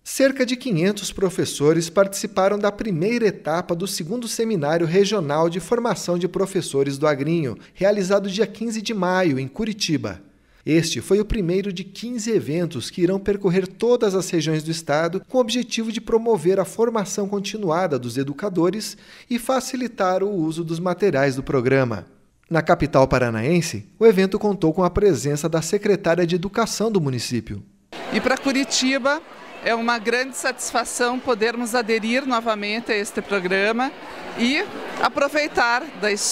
Cerca de 500 professores participaram da primeira etapa do segundo Seminário Regional de Formação de Professores do Agrinho, realizado dia 15 de maio, em Curitiba. Este foi o primeiro de 15 eventos que irão percorrer todas as regiões do estado com o objetivo de promover a formação continuada dos educadores e facilitar o uso dos materiais do programa. Na capital paranaense, o evento contou com a presença da secretária de Educação do município. E para Curitiba é uma grande satisfação podermos aderir novamente a este programa e aproveitar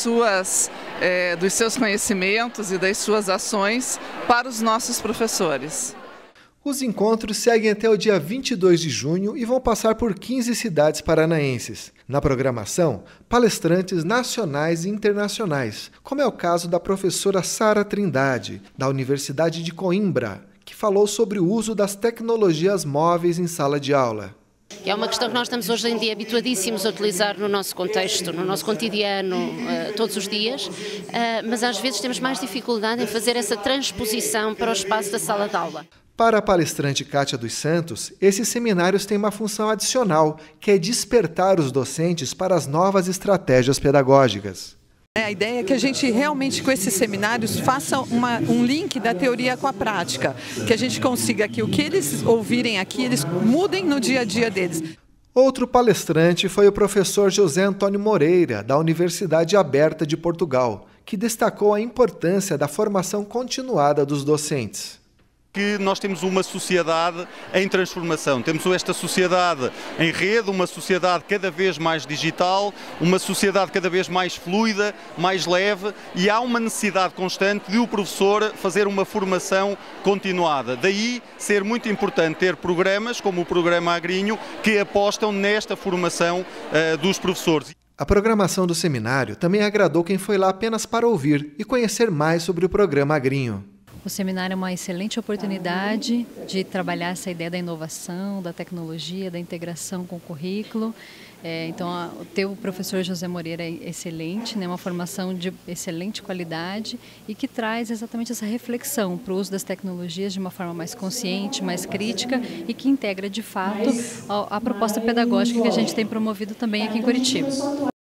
dos seus conhecimentos e das suas ações para os nossos professores. Os encontros seguem até o dia 22 de junho e vão passar por 15 cidades paranaenses. Na programação, palestrantes nacionais e internacionais, como é o caso da professora Sara Trindade, da Universidade de Coimbra, que falou sobre o uso das tecnologias móveis em sala de aula. É uma questão que nós estamos hoje em dia habituadíssimos a utilizar no nosso contexto, no nosso cotidiano, todos os dias, mas às vezes temos mais dificuldade em fazer essa transposição para o espaço da sala de aula. Para a palestrante Kátia dos Santos, esses seminários têm uma função adicional, que é despertar os docentes para as novas estratégias pedagógicas. A ideia é que a gente realmente, com esses seminários, faça um link da teoria com a prática, que a gente consiga que o que eles ouvirem aqui, eles mudem no dia a dia deles. Outro palestrante foi o professor José Antônio Moreira, da Universidade Aberta de Portugal, que destacou a importância da formação continuada dos docentes. Que nós temos uma sociedade em transformação, temos esta sociedade em rede, uma sociedade cada vez mais digital, uma sociedade cada vez mais fluida, mais leve, e há uma necessidade constante de o professor fazer uma formação continuada. Daí ser muito importante ter programas como o Programa Agrinho que apostam nesta formação dos professores. A programação do seminário também agradou quem foi lá apenas para ouvir e conhecer mais sobre o Programa Agrinho. O seminário é uma excelente oportunidade de trabalhar essa ideia da inovação, da tecnologia, da integração com o currículo. Então, ter o professor José Moreira é excelente, né? Uma formação de excelente qualidade e que traz exatamente essa reflexão para o uso das tecnologias de uma forma mais consciente, mais crítica e que integra de fato a proposta pedagógica que a gente tem promovido também aqui em Curitiba.